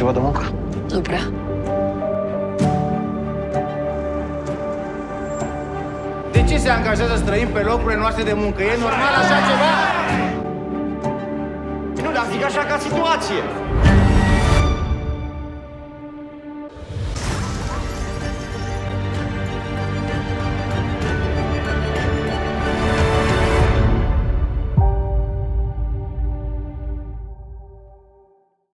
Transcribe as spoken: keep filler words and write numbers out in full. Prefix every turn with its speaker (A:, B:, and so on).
A: ceva de muncă?
B: Nu prea.
C: De ce se angajează străini pe locurile noastre de muncă? E normal așa ceva?
D: Nu, dar zic așa ca situație.